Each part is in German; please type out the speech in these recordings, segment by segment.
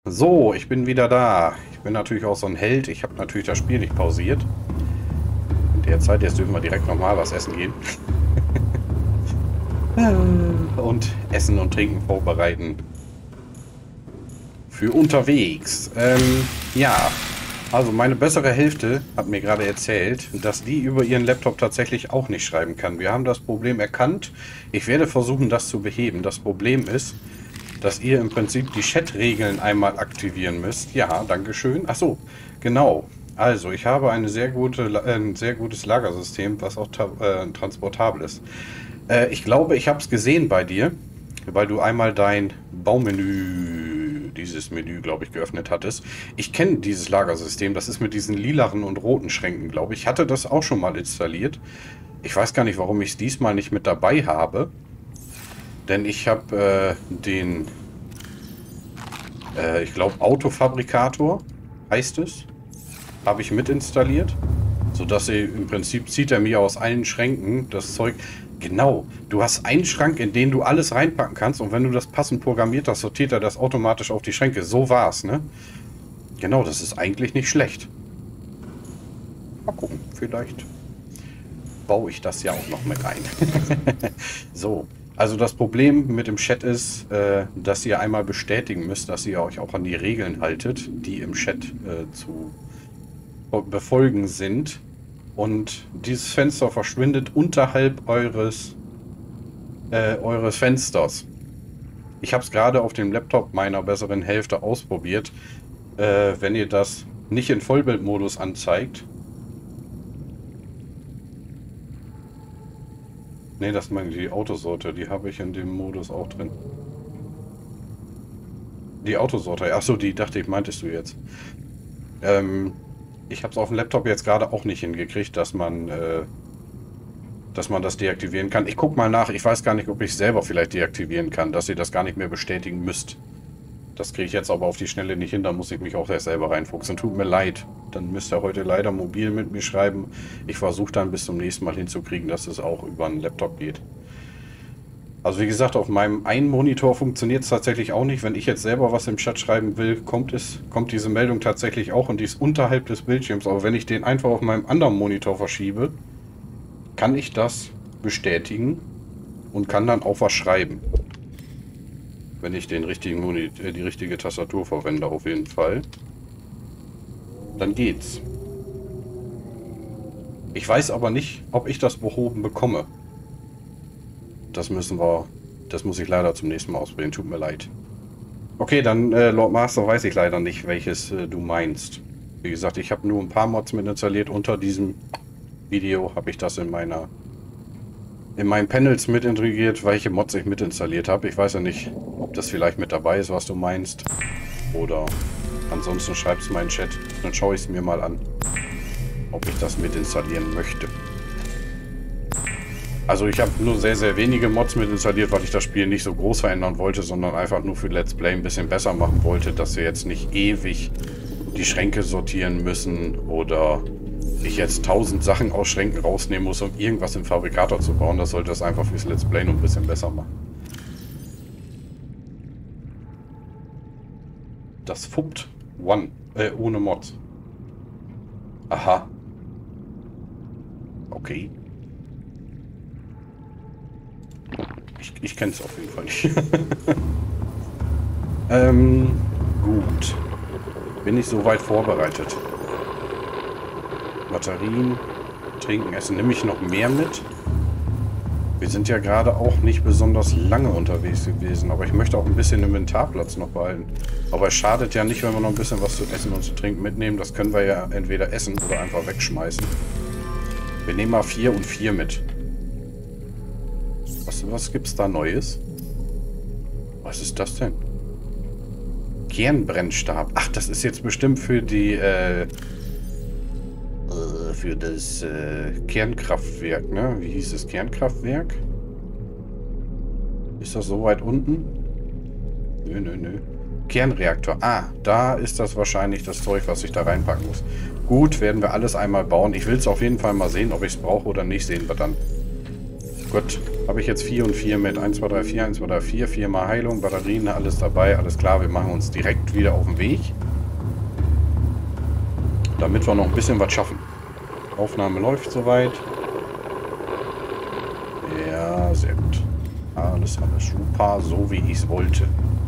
So, ich bin wieder da. Ich bin natürlich auch so ein Held. Ich habe natürlich das Spiel nicht pausiert. In der Zeit, jetzt dürfen wir direkt nochmal was essen gehen. Und Essen und Trinken vorbereiten. Für unterwegs. Ja. Also meine bessere Hälfte hat mir gerade erzählt, dass die über ihren Laptop tatsächlich auch nicht schreiben kann. Wir haben das Problem erkannt. Ich werde versuchen, das zu beheben. Das Problem ist, dass ihr im Prinzip die Chat-Regeln einmal aktivieren müsst. Ja, dankeschön. Ach so, genau. Also, ich habe ein sehr gutes Lagersystem, was auch transportabel ist. Ich glaube, ich habe es gesehen bei dir, weil du einmal dein Baumenü, dieses Menü, glaube ich, geöffnet hattest. Ich kenne dieses Lagersystem. Das ist mit diesen lilachen und roten Schränken, glaube ich. Ich hatte das auch schon mal installiert. Ich weiß gar nicht, warum ich es diesmal nicht mit dabei habe. Denn ich habe ich glaube, Autofabrikator heißt es, habe ich mit installiert, sodass im Prinzip zieht er mir aus allen Schränken das Zeug. Genau, du hast einen Schrank, in den du alles reinpacken kannst und wenn du das passend programmiert hast, sortiert er das automatisch auf die Schränke. So war's, ne? Genau, das ist eigentlich nicht schlecht. Mal gucken, vielleicht baue ich das ja auch noch mit ein. So. Also das Problem mit dem Chat ist, dass ihr einmal bestätigen müsst, dass ihr euch auch an die Regeln haltet, die im Chat zu befolgen sind. Und dieses Fenster verschwindet unterhalb eures Fensters. Ich habe es gerade auf dem Laptop meiner besseren Hälfte ausprobiert. Wenn ihr das nicht in Vollbildmodus anzeigt. Ne, das meine die Autosorte, die habe ich in dem Modus auch drin. Die Autosorte, achso, die dachte ich, meintest du jetzt. Ich habe es auf dem Laptop jetzt gerade auch nicht hingekriegt, dass man das deaktivieren kann. Ich gucke mal nach, ich weiß gar nicht, ob ich es selber vielleicht deaktivieren kann, dass ihr das gar nicht mehr bestätigen müsst. Das kriege ich jetzt aber auf die Schnelle nicht hin, da muss ich mich auch erst selber reinfuchsen. Tut mir leid, dann müsst ihr heute leider mobil mit mir schreiben. Ich versuche dann bis zum nächsten Mal hinzukriegen, dass es auch über einen Laptop geht. Also wie gesagt, auf meinem einen Monitor funktioniert es tatsächlich auch nicht. Wenn ich jetzt selber was im Chat schreiben will, kommt diese Meldung tatsächlich auch und die ist unterhalb des Bildschirms. Aber wenn ich den einfach auf meinem anderen Monitor verschiebe, kann ich das bestätigen und kann dann auch was schreiben. Wenn ich den die richtige Tastatur verwende, auf jeden Fall. Dann geht's. Ich weiß aber nicht, ob ich das behoben bekomme. Das muss ich leider zum nächsten Mal ausprobieren. Tut mir leid. Okay, dann Lord Master weiß ich leider nicht, welches du meinst. Wie gesagt, ich habe nur ein paar Mods mit installiert. Unter diesem Video habe ich das in meinen Panels mit integriert, welche Mods ich mit installiert habe. Ich weiß ja nicht, ob das vielleicht mit dabei ist, was du meinst. Oder ansonsten schreib es mal in den Chat. Dann schaue ich es mir mal an, ob ich das mit installieren möchte. Also ich habe nur sehr, sehr wenige Mods mit installiert, weil ich das Spiel nicht so groß verändern wollte, sondern einfach nur für Let's Play ein bisschen besser machen wollte, dass wir jetzt nicht ewig die Schränke sortieren müssen oder ich jetzt 1000 Sachen aus Schränken rausnehmen muss, um irgendwas im Fabrikator zu bauen. Das sollte das einfach fürs Let's Play noch ein bisschen besser machen. Das Fupt One, ohne Mods. Aha. Okay. Ich kenne es auf jeden Fall nicht. Gut. Bin ich soweit vorbereitet. Batterien, trinken, essen. Nehme ich noch mehr mit? Wir sind ja gerade auch nicht besonders lange unterwegs gewesen, aber ich möchte auch ein bisschen Inventarplatz noch behalten. Aber es schadet ja nicht, wenn wir noch ein bisschen was zu essen und zu trinken mitnehmen. Das können wir ja entweder essen oder einfach wegschmeißen. Wir nehmen mal 4 und 4 mit. Was gibt's da Neues? Was ist das denn? Kernbrennstab. Ach, das ist jetzt bestimmt für die, für das Kernkraftwerk, ne? Wie hieß das Kernkraftwerk? Ist das so weit unten? Nö, nö, nö. Kernreaktor. Ah, da ist das wahrscheinlich das Zeug, was ich da reinpacken muss. Gut, werden wir alles einmal bauen. Ich will es auf jeden Fall mal sehen, ob ich es brauche oder nicht. Sehen wir dann. Gut, Habe ich jetzt 4 und 4 mit 1, 2, 3, 4, 1, 2, 3, 4, 4 mal Heilung, Batterien, alles dabei, alles klar. Wir machen uns direkt wieder auf den Weg. Damit wir noch ein bisschen was schaffen. Aufnahme läuft soweit. Ja, sehr gut. Alles super, so wie ich es wollte.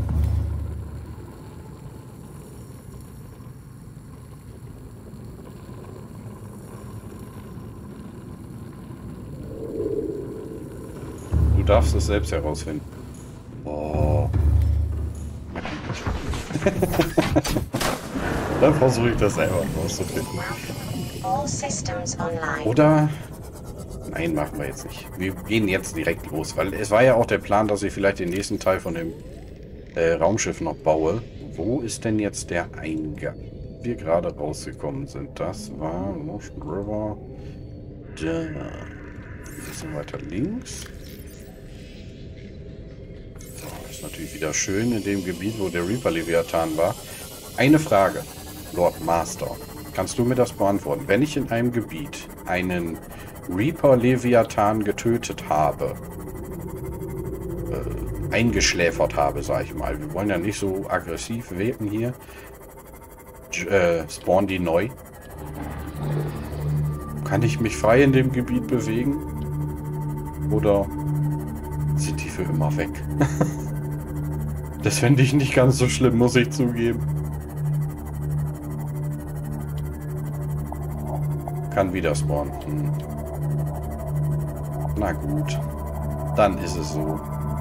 Du darfst es selbst herausfinden. Oh. Dann versuche ich das selber herauszufinden. Oder? Nein, machen wir jetzt nicht. Wir gehen jetzt direkt los, weil es war ja auch der Plan, dass ich vielleicht den nächsten Teil von dem Raumschiff noch baue. Wo ist denn jetzt der Eingang? Wir gerade rausgekommen sind. Das war Motion River. Da. Ein bisschen weiter links. So, ist natürlich wieder schön in dem Gebiet, wo der Reaper Leviathan war. Eine Frage, Lord Master. Kannst du mir das beantworten? Wenn ich in einem Gebiet einen Reaper Leviathan getötet habe, eingeschläfert habe, sag ich mal. Wir wollen ja nicht so aggressiv wirken hier. Spawnen die neu? Kann ich mich frei in dem Gebiet bewegen? Oder sind die für immer weg? Das fände ich nicht ganz so schlimm, muss ich zugeben. Kann wieder spawnen. Na gut. Dann ist es so.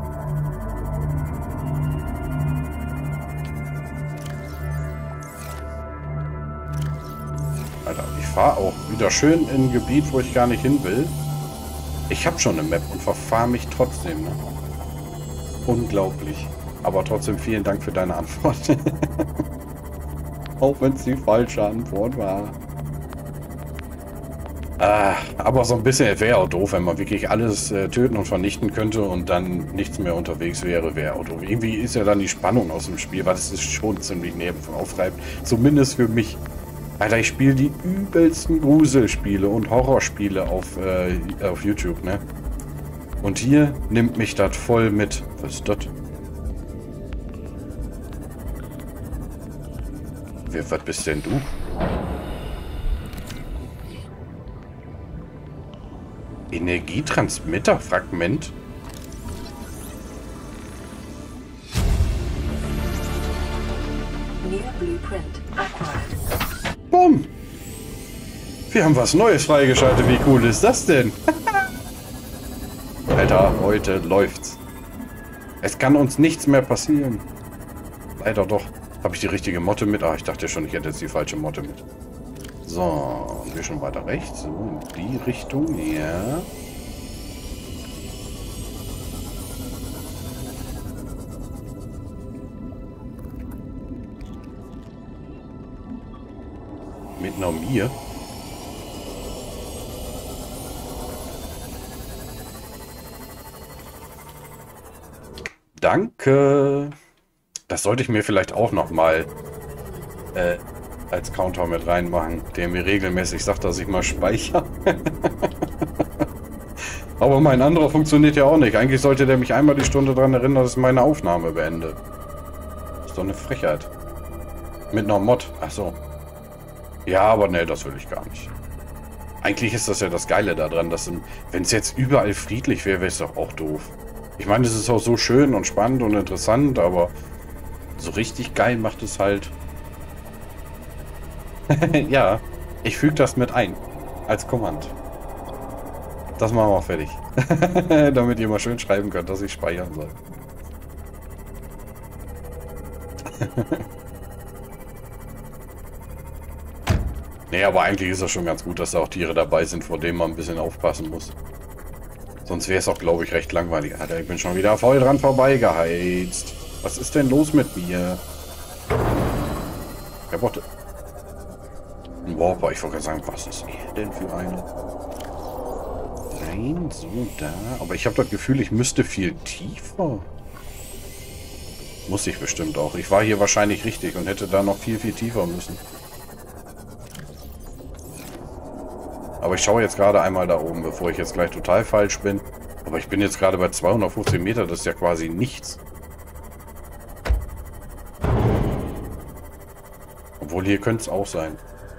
Alter, ich fahre auch wieder schön in ein Gebiet, wo ich gar nicht hin will. Ich habe schon eine Map und verfahre mich trotzdem. Ne? Unglaublich. Aber trotzdem vielen Dank für deine Antwort. Auch wenn es die falsche Antwort war. Aber so ein bisschen wäre auch doof, wenn man wirklich alles töten und vernichten könnte und dann nichts mehr unterwegs wäre, wäre auch doof. Irgendwie ist ja dann die Spannung aus dem Spiel, weil das ist schon ziemlich nervenaufreibend. Zumindest für mich. Alter, ich spiele die übelsten Gruselspiele und Horrorspiele auf YouTube, ne? Und hier nimmt mich das voll mit. Was ist das? Was bist denn du? Energietransmitterfragment? Bumm! Wir haben was Neues freigeschaltet. Wie cool ist das denn? Alter, heute läuft's. Es kann uns nichts mehr passieren. Leider doch. Habe ich die richtige Motte mit? Ah, ich dachte schon, ich hätte jetzt die falsche Motte mit. So, wir schon weiter rechts. So, in die Richtung. Ja. Mit einer Mir. Danke. Das sollte ich mir vielleicht auch noch mal als Counter mit reinmachen, der mir regelmäßig sagt, dass ich mal speichere. Aber mein anderer funktioniert ja auch nicht. Eigentlich sollte der mich einmal die Stunde daran erinnern, dass ich meine Aufnahme beende. Ist doch eine Frechheit. Mit einer Mod. Ach so. Ja, aber ne, das will ich gar nicht. Eigentlich ist das ja das Geile daran, dass wenn es jetzt überall friedlich wäre, wäre es doch auch doof. Ich meine, es ist auch so schön und spannend und interessant, aber so richtig geil macht es halt. Ja, ich füge das mit ein. Als Kommand. Das machen wir auch fertig. Damit ihr mal schön schreiben könnt, dass ich speichern soll. Nee, aber eigentlich ist das schon ganz gut, dass da auch Tiere dabei sind, vor denen man ein bisschen aufpassen muss. Sonst wäre es auch, glaube ich, recht langweilig. Alter, ich bin schon wieder voll dran vorbeigeheizt. Was ist denn los mit mir? Ja, warte. Ein Warper, ich wollte gerade sagen, was ist er denn für eine? Nein, so da. Aber ich habe das Gefühl, ich müsste viel tiefer. Muss ich bestimmt auch. Ich war hier wahrscheinlich richtig und hätte da noch viel, viel tiefer müssen. Aber ich schaue jetzt gerade einmal da oben, bevor ich jetzt gleich total falsch bin. Aber ich bin jetzt gerade bei 215 Meter, das ist ja quasi nichts. Obwohl, hier könnte es auch sein.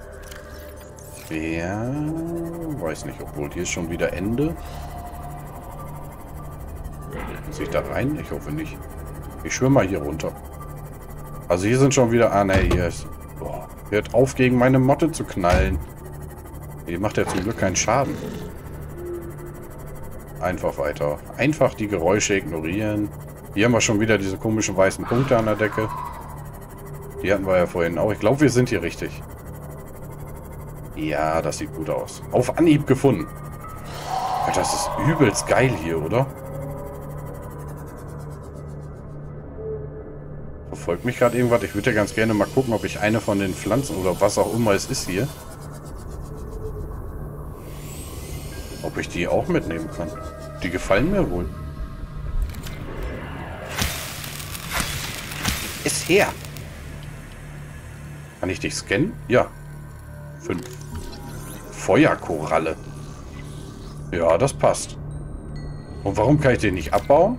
Ja, weiß nicht, obwohl hier ist schon wieder Ende. Muss ich da rein? Ich hoffe nicht. Ich schwimme mal hier runter. Also hier sind schon wieder... Ah, ne, hier ist... Boah, hört auf, gegen meine Motte zu knallen. Die macht ja zum Glück keinen Schaden. Einfach weiter. Einfach die Geräusche ignorieren. Hier haben wir schon wieder diese komischen weißen Punkte an der Decke. Die hatten wir ja vorhin auch. Ich glaube, wir sind hier richtig. Ja, das sieht gut aus. Auf Anhieb gefunden. Das ist übelst geil hier, oder? Verfolgt mich gerade irgendwas? Ich würde ja ganz gerne mal gucken, ob ich eine von den Pflanzen oder was auch immer es ist hier. Ob ich die auch mitnehmen kann. Die gefallen mir wohl. Ist her! Kann ich dich scannen? Ja. 5. Feuerkoralle. Ja, das passt. Und warum kann ich den nicht abbauen?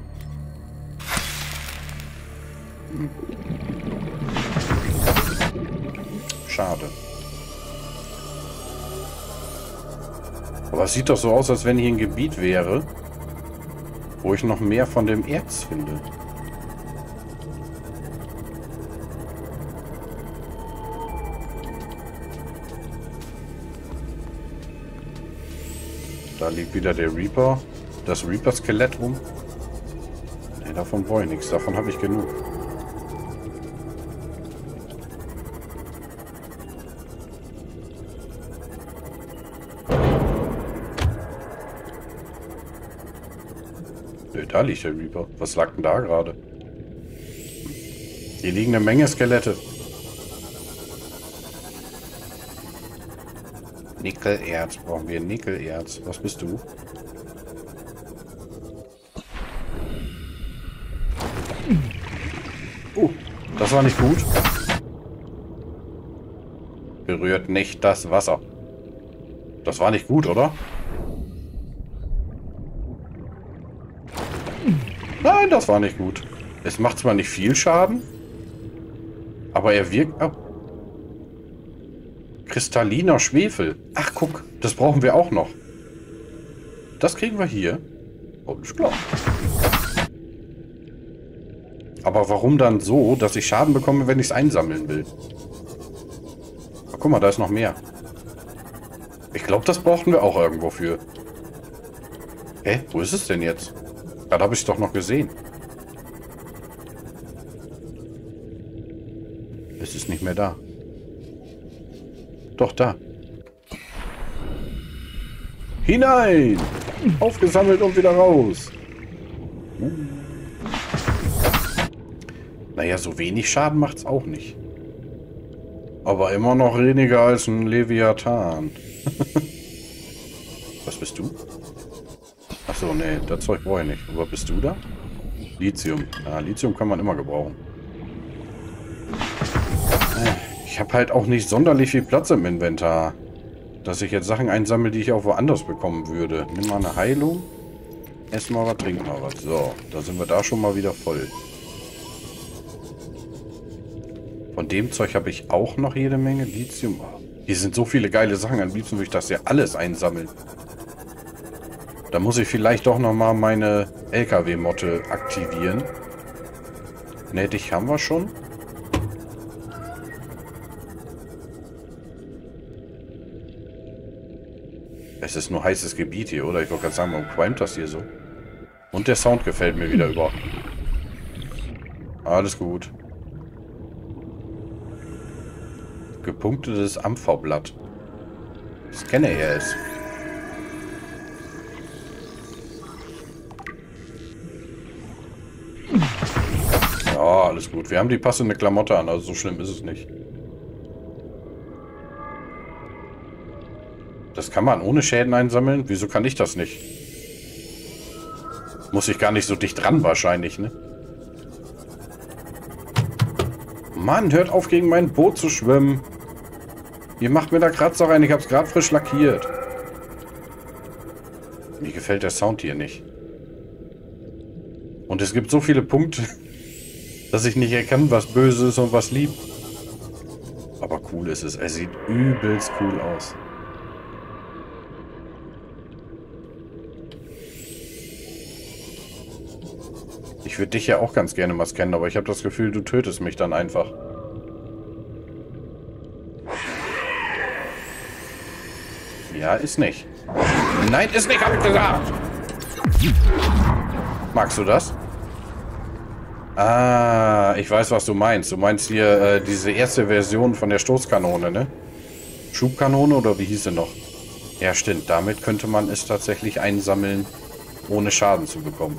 Schade. Aber es sieht doch so aus, als wenn hier ein Gebiet wäre, wo ich noch mehr von dem Erz finde. Da liegt wieder der Reaper. Das Reaper-Skelett rum. Ne, davon brauche ich nichts. Davon habe ich genug. Ne, da liegt der Reaper. Was lag denn da gerade? Hier liegen eine Menge Skelette. Nickelerz. Brauchen wir Nickelerz. Was bist du? Das war nicht gut. Berührt nicht das Wasser. Das war nicht gut, oder? Nein, das war nicht gut. Es macht zwar nicht viel Schaden, aber er wirkt... Oh. Kristalliner Schwefel. Ach, guck, das brauchen wir auch noch. Das kriegen wir hier. Alles klar. Aber warum dann so, dass ich Schaden bekomme, wenn ich es einsammeln will? Ach, guck mal, da ist noch mehr. Ich glaube, das brauchten wir auch irgendwo für. Hä? Wo ist es denn jetzt? Gerade habe ich es doch noch gesehen. Es ist nicht mehr da. Doch, da. Hinein! Aufgesammelt und wieder raus. Naja, so wenig Schaden macht's auch nicht. Aber immer noch weniger als ein Leviathan. Was bist du? Achso, nee, das Zeug brauche ich nicht. Aber bist du da? Lithium. Ja, Lithium kann man immer gebrauchen. Ich habe halt auch nicht sonderlich viel Platz im Inventar. Dass ich jetzt Sachen einsammle, die ich auch woanders bekommen würde. Nimm mal eine Heilung. Ess mal was, trink mal was. So, da sind wir da schon mal wieder voll. Von dem Zeug habe ich auch noch jede Menge. Lithium. Oh, hier sind so viele geile Sachen. Am liebsten würde ich das ja alles einsammeln. Da muss ich vielleicht doch nochmal meine LKW-Motte aktivieren. Ne, dich haben wir schon. Es ist nur heißes Gebiet hier, oder? Ich wollte gerade sagen, warum qualmt das hier so? Und der Sound gefällt mir wieder über. Alles gut. Gepunktetes Ampferblatt. Scanne er es. Ja, alles gut. Wir haben die passende Klamotte an, also so schlimm ist es nicht. Das kann man ohne Schäden einsammeln? Wieso kann ich das nicht? Muss ich gar nicht so dicht dran wahrscheinlich, ne? Mann, hört auf, gegen mein Boot zu schwimmen. Ihr macht mir da Kratzer rein. Ich hab's gerade frisch lackiert. Mir gefällt der Sound hier nicht. Und es gibt so viele Punkte, dass ich nicht erkenne, was böse ist und was lieb. Aber cool ist es. Er sieht übelst cool aus. Ich würde dich ja auch ganz gerne mal scannen, aber ich habe das Gefühl, du tötest mich dann einfach. Ja, ist nicht. Nein, ist nicht, habe ich gesagt. Magst du das? Ah, ich weiß, was du meinst. Du meinst hier diese erste Version von der Stoßkanone, ne? Schubkanone oder wie hieß sie noch? Ja, stimmt. Damit könnte man es tatsächlich einsammeln, ohne Schaden zu bekommen.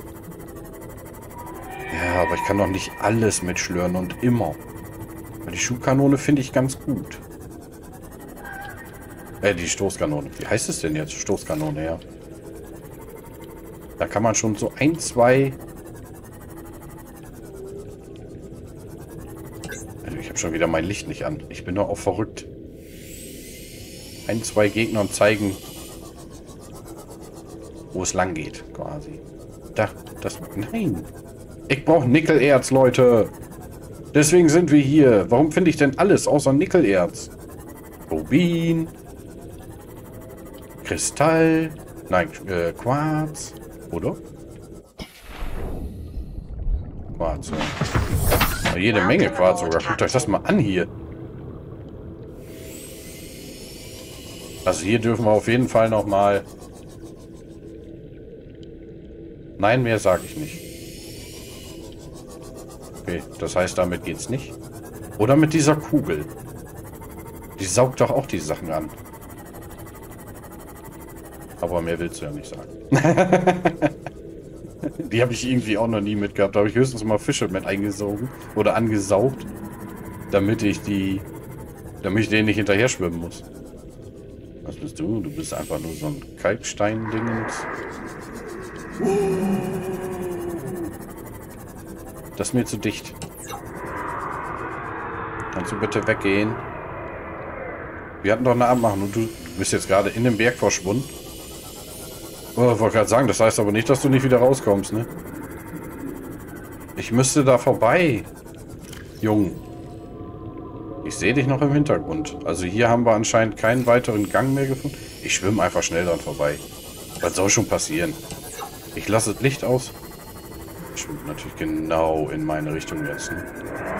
Ja, aber ich kann doch nicht alles mitschlören und immer. Aber die Schubkanone finde ich ganz gut. Die Stoßkanone. Wie heißt es denn jetzt? Stoßkanone, ja. Da kann man schon so ein, zwei... Also ich habe schon wieder mein Licht nicht an. Ich bin doch auch verrückt. Ein, zwei Gegnern zeigen, wo es lang geht, quasi. Da, das... Nein! Ich brauche Nickelerz, Leute! Deswegen sind wir hier. Warum finde ich denn alles außer Nickelerz? Rubin... Kristall. Nein, Quarz. Oder? Quarz, ja. Jede Menge Quarz sogar. Guckt euch das mal an hier. Also hier dürfen wir auf jeden Fall nochmal... Nein, mehr sage ich nicht. Okay, das heißt, damit geht's nicht. Oder mit dieser Kugel. Die saugt doch auch die Sachen an. Aber mehr willst du ja nicht sagen. Die habe ich irgendwie auch noch nie mitgehabt. Da habe ich höchstens mal Fische mit eingesogen oder angesaugt, damit ich denen nicht hinterher schwimmen muss. Was bist du? Du bist einfach nur so ein Kalkstein-Dingens. Das ist mir zu dicht. Kannst du bitte weggehen? Wir hatten doch eine Abmachung und du bist jetzt gerade in den Berg verschwunden. Oh, ich wollte gerade sagen, das heißt aber nicht, dass du nicht wieder rauskommst, ne? Ich müsste da vorbei. Jung. Ich sehe dich noch im Hintergrund. Also hier haben wir anscheinend keinen weiteren Gang mehr gefunden. Ich schwimme einfach schnell dran vorbei. Was soll schon passieren? Ich lasse das Licht aus. Schwimmt natürlich genau in meine Richtung jetzt, ne?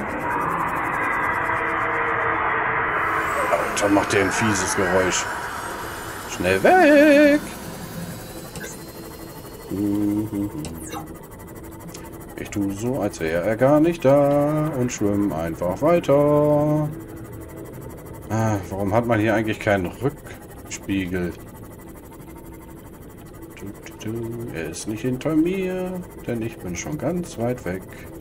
Alter, macht der ein fieses Geräusch. Schnell weg! Ich tue so, als wäre er gar nicht da und schwimme einfach weiter. Ah, warum hat man hier eigentlich keinen Rückspiegel? Er ist nicht hinter mir, denn ich bin schon ganz weit weg.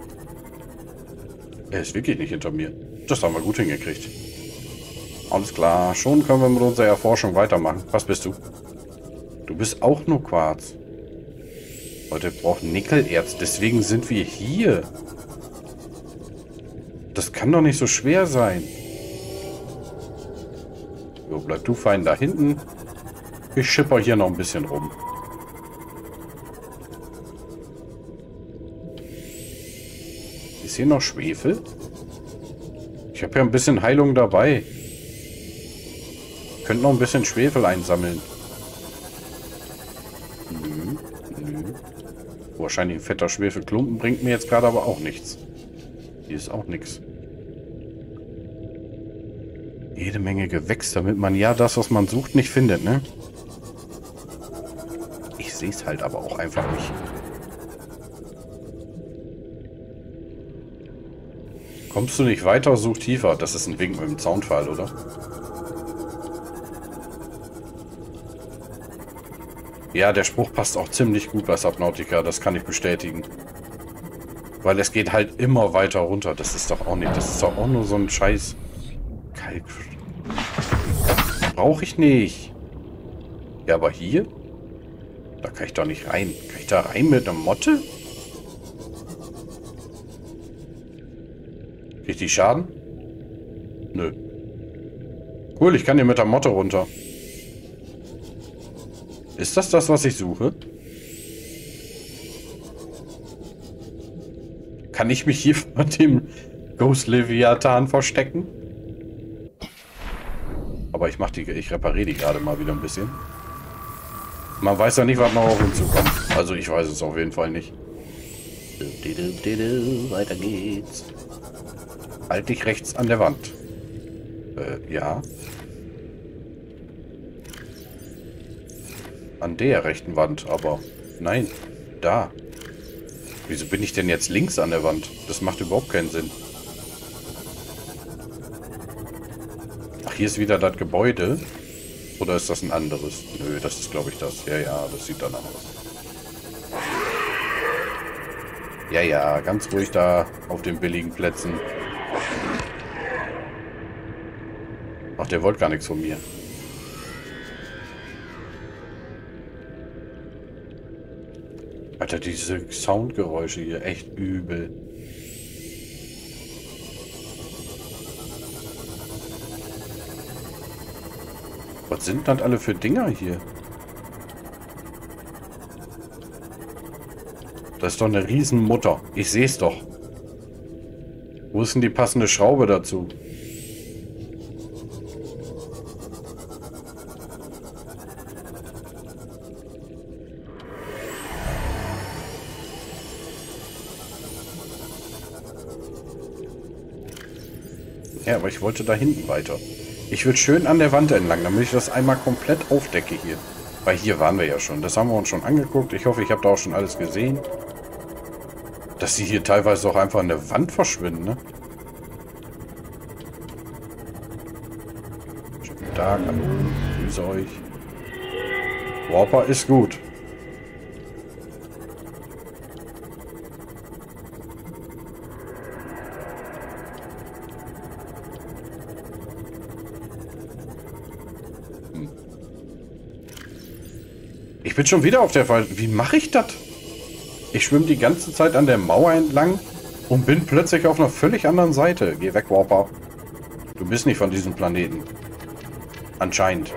Er ist wirklich nicht hinter mir. Das haben wir gut hingekriegt. Alles klar, schon können wir mit unserer Erforschung weitermachen. Was bist du? Du bist auch nur Quarz. Leute, wir brauchen Nickelerz. Deswegen sind wir hier. Das kann doch nicht so schwer sein. So, bleib du fein da hinten. Ich schipper hier noch ein bisschen rum. Ist hier noch Schwefel? Ich habe ja ein bisschen Heilung dabei. Könnt noch ein bisschen Schwefel einsammeln. Wahrscheinlich ein fetter Schwefelklumpen bringt mir jetzt gerade aber auch nichts. Hier ist auch nichts. Jede Menge Gewächs, damit man ja das, was man sucht, nicht findet, ne? Ich sehe es halt aber auch einfach nicht. Kommst du nicht weiter, such tiefer. Das ist ein Wink mit dem Zaunpfahl, oder? Ja, der Spruch passt auch ziemlich gut bei Subnautica, das kann ich bestätigen. Weil es geht halt immer weiter runter. Das ist doch auch nicht. Das ist doch auch nur so ein Scheiß. Kalk. Brauche ich nicht. Ja, aber hier? Da kann ich doch nicht rein. Kann ich da rein mit einer Motte? Krieg ich Schaden? Nö. Cool, ich kann hier mit der Motte runter. Ist das das, was ich suche? Kann ich mich hier vor dem Ghost Leviathan verstecken? Aber ich repariere die gerade mal wieder ein bisschen. Man weiß ja nicht, was noch auf uns zukommt. Also ich weiß es auf jeden Fall nicht. Weiter geht's. Halt dich rechts an der Wand. Ja. An der rechten Wand, aber nein, da. Wieso bin ich denn jetzt links an der Wand? Das macht überhaupt keinen Sinn. Ach, hier ist wieder das Gebäude. Oder ist das ein anderes? Nö, das ist, glaube ich, das. Ja, ja, das sieht danach aus. Ja, ja, ganz ruhig da auf den billigen Plätzen. Ach, der wollte gar nichts von mir. Alter, diese Soundgeräusche hier, echt übel. Was sind das alle für Dinger hier? Das ist doch eine Riesenmutter. Ich sehe es doch. Wo ist denn die passende Schraube dazu? Ja, aber ich wollte da hinten weiter. Ich würde schön an der Wand entlang, damit ich das einmal komplett aufdecke hier. Weil hier waren wir ja schon. Das haben wir uns schon angeguckt. Ich hoffe, ich habe da auch schon alles gesehen. Dass sie hier teilweise auch einfach an der Wand verschwinden, ne? Schönen Tag, hallo. Grüße euch. Warper ist gut. Ich bin schon wieder auf der Fall. Wie mache ich das? Ich schwimme die ganze Zeit an der Mauer entlang und bin plötzlich auf einer völlig anderen Seite. Geh weg, Warper. Du bist nicht von diesem Planeten. Anscheinend.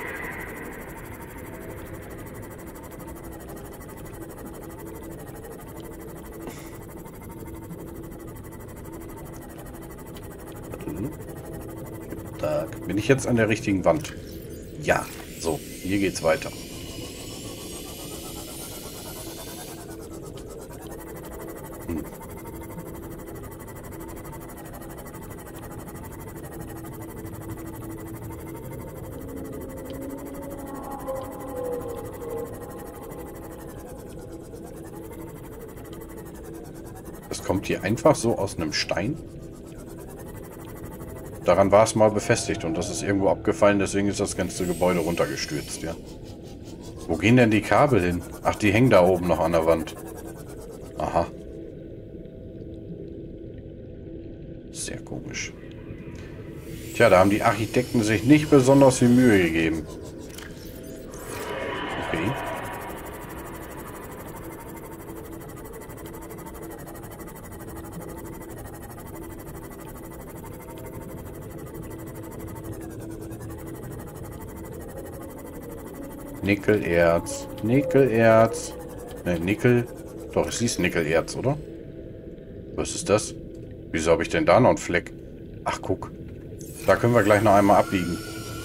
Da bin ich jetzt an der richtigen Wand. Ja, so, hier geht's weiter. Das kommt hier einfach so aus einem Stein. Daran war es mal befestigt und das ist irgendwo abgefallen, deswegen ist das ganze Gebäude runtergestürzt, ja. Wo gehen denn die Kabel hin? Ach, die hängen da oben noch an der Wand. Aha. Sehr komisch. Tja, da haben die Architekten sich nicht besonders viel Mühe gegeben. Okay. Nickelerz. Nickelerz. Ne, Nickel. Doch, es hieß Nickelerz, oder? Was ist das? Wieso habe ich denn da noch einen Fleck? Ach, guck. Da können wir gleich noch einmal abbiegen.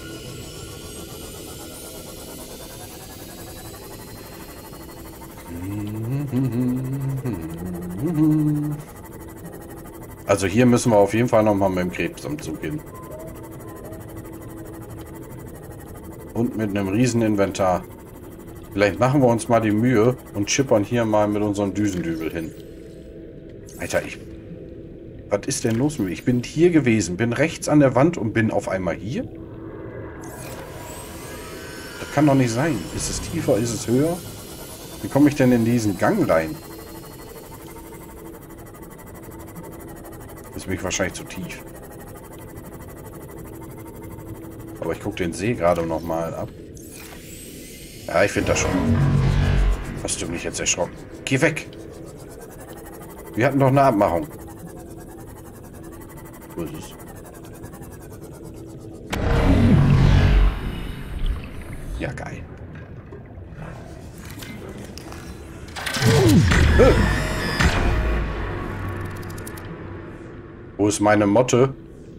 Also hier müssen wir auf jeden Fall nochmal mit dem Krebs am Zug gehen. Und mit einem riesen Inventar. Vielleicht machen wir uns mal die Mühe und chippern hier mal mit unserem Düsendübel hin. Alter, was ist denn los mit mir? Ich bin hier gewesen, bin rechts an der Wand und bin auf einmal hier? Das kann doch nicht sein. Ist es tiefer, ist es höher? Wie komme ich denn in diesen Gang rein? Ist mich wahrscheinlich zu tief. Aber ich gucke den See gerade nochmal ab. Ja, ich finde das schon. Hast du mich jetzt erschrocken? Geh weg! Wir hatten doch eine Abmachung. Wo ist es? Ja, geil. Wo ist meine Motte?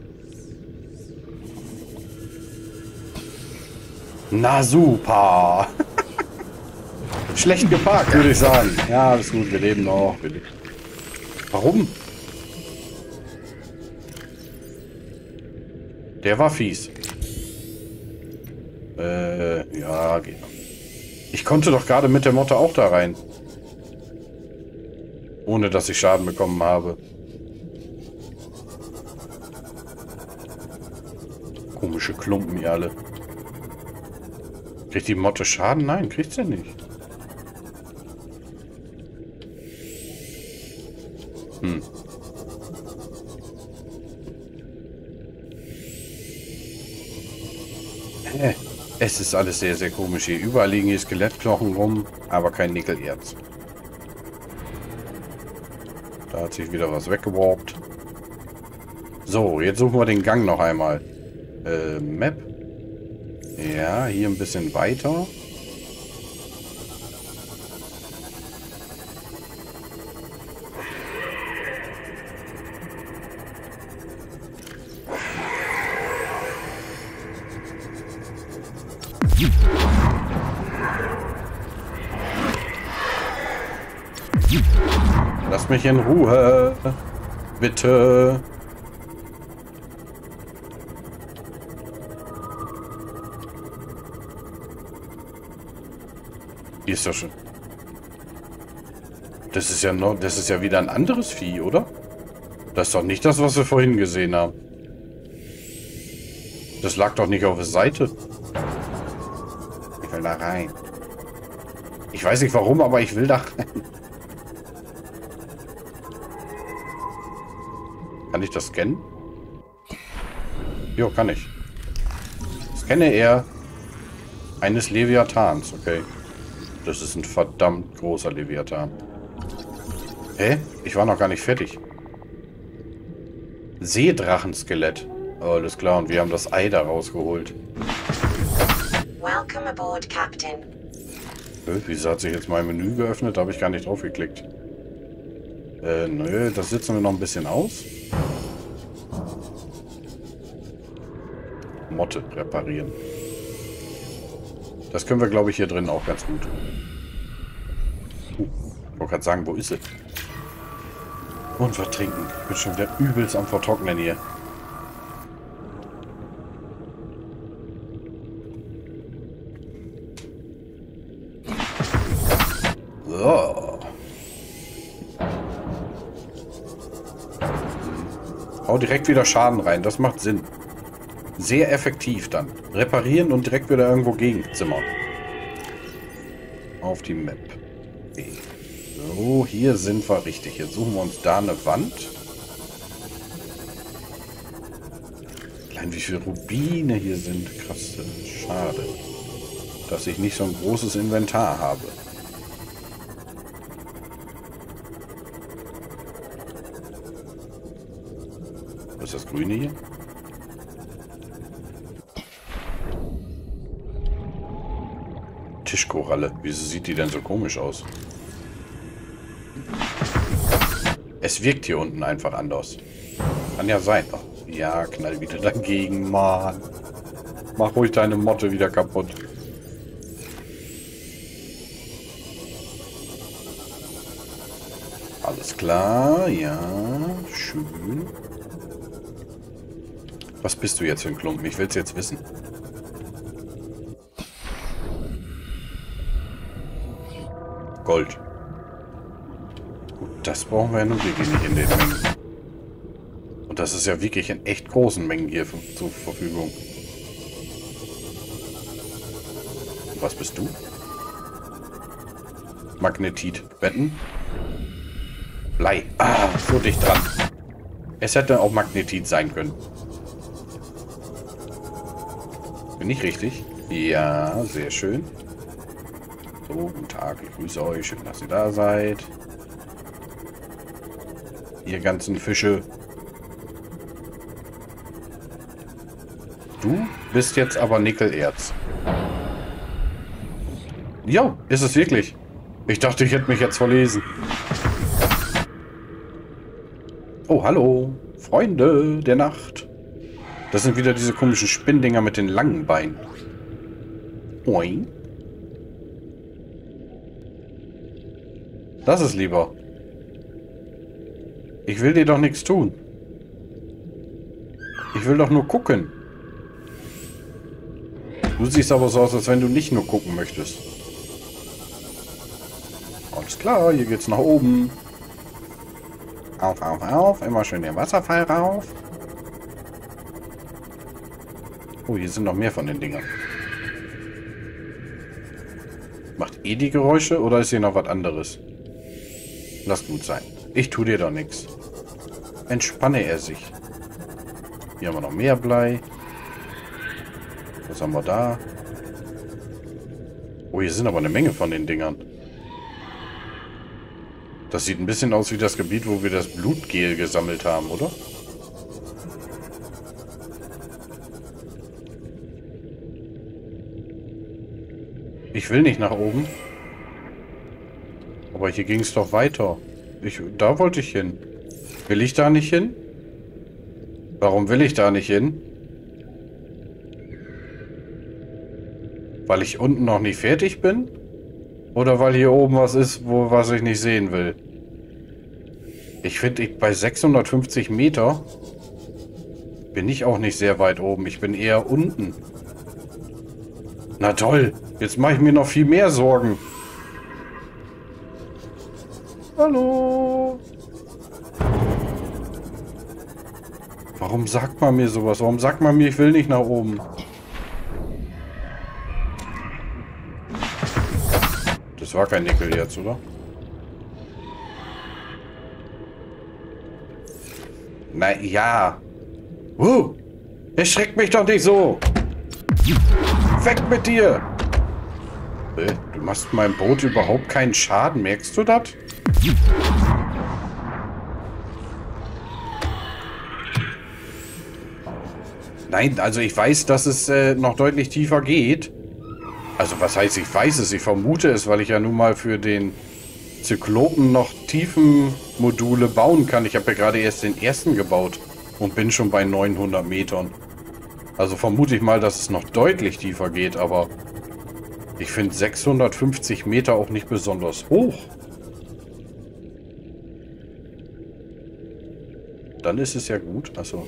Na super. Schlecht geparkt, würde ich sagen. Ja, alles gut, wir leben noch. Warum? Der war fies. Ja, geht noch. Ich konnte doch gerade mit der Motte auch da rein. Ohne, dass ich Schaden bekommen habe. Komische Klumpen hier alle. Kriegt die Motte Schaden? Nein, kriegt sie nicht. Es ist alles sehr, sehr komisch hier. Überall liegen hier Skelettknochen rum, aber kein Nickelerz. Da hat sich wieder was weggeworbt. So, jetzt suchen wir den Gang noch einmal. Map. Ja, hier ein bisschen weiter. Lass mich in Ruhe. Bitte. Hier ist doch schon. Das ist ja noch. Das ist ja wieder ein anderes Vieh, oder? Das ist doch nicht das, was wir vorhin gesehen haben. Das lag doch nicht auf der Seite. Ich will da rein. Ich weiß nicht warum, aber ich will da rein. Kann ich das scannen? Jo, kann ich. Scanne er eines Leviathans. Okay. Das ist ein verdammt großer Leviathan. Hä? Ich war noch gar nicht fertig. Seedrachenskelett. Oh, alles klar, und wir haben das Ei da rausgeholt. Welcome aboard, Captain. Wieso hat sich jetzt mein Menü geöffnet? Da habe ich gar nicht drauf geklickt. Nö, das sitzen wir noch ein bisschen aus. Motte reparieren. Das können wir, glaube ich, hier drin auch ganz gut. Ich wollte gerade sagen, wo ist sie? Und was trinken. Ich bin schon wieder übelst am Vertrocknen hier. So. Hau direkt wieder Schaden rein. Das macht Sinn. Sehr effektiv dann. Reparieren und direkt wieder irgendwo gegenzimmern. Auf die Map. Okay. So, hier sind wir richtig. Jetzt suchen wir uns da eine Wand. Allein wie viele Rubine hier sind. Krass. Schade. Dass ich nicht so ein großes Inventar habe. Was ist das Grüne hier? Tischkoralle. Wieso sieht die denn so komisch aus? Es wirkt hier unten einfach anders. Kann ja sein. Oh, ja, knall wieder dagegen, Mann. Mach ruhig deine Motte wieder kaputt. Alles klar, ja. Schön. Was bist du jetzt für ein Klumpen? Ich will es jetzt wissen. Gold. Gut, das brauchen wir ja nun wirklich nicht in den Mengen. Und das ist ja wirklich in echt großen Mengen hier zur Verfügung. Und was bist du? Magnetit. Wetten? Blei. Ah, so dicht dran. Es hätte auch Magnetit sein können. Bin ich richtig? Ja, sehr schön. So, guten Tag, ich grüße euch. Schön, dass ihr da seid. Ihr ganzen Fische. Du bist jetzt aber Nickelerz. Jo, ist es wirklich. Ich dachte, ich hätte mich jetzt verlesen. Oh, hallo. Freunde der Nacht. Das sind wieder diese komischen Spinndinger mit den langen Beinen. Oing. Lass es lieber. Ich will dir doch nichts tun. Ich will doch nur gucken. Du siehst aber so aus, als wenn du nicht nur gucken möchtest. Alles klar, hier geht's nach oben. Auf, auf, auf. Immer schön den Wasserfall rauf. Oh, hier sind noch mehr von den Dingern. Macht eh die Geräusche oder ist hier noch was anderes? Lass gut sein. Ich tue dir doch nichts. Entspanne er sich. Hier haben wir noch mehr Blei. Was haben wir da? Oh, hier sind aber eine Menge von den Dingern. Das sieht ein bisschen aus wie das Gebiet, wo wir das Blutgel gesammelt haben, oder? Ich will nicht nach oben. Aber hier ging es doch weiter. Da wollte ich hin. Will ich da nicht hin? Warum will ich da nicht hin? Weil ich unten noch nicht fertig bin? Oder weil hier oben was ist, was ich nicht sehen will? Ich finde, bei 650 Meter bin ich auch nicht sehr weit oben. Ich bin eher unten. Na toll, jetzt mache ich mir noch viel mehr Sorgen. Hallo? Warum sagt man mir sowas? Warum sagt man mir, ich will nicht nach oben? Das war kein Nickel jetzt, oder? Na ja. Erschreckt mich doch nicht so. Weg mit dir. Du machst meinem Boot überhaupt keinen Schaden. Merkst du das? Nein, also ich weiß, dass es noch deutlich tiefer geht. Also was heißt, ich weiß es, ich vermute es, weil ich ja nun mal für den Zyklopen noch Tiefenmodule bauen kann. Ich habe ja gerade erst den ersten gebaut und bin schon bei 900 Metern. Also vermute ich mal, dass es noch deutlich tiefer geht, aber ich finde 650 Meter auch nicht besonders hoch. Dann ist es ja gut. Achso.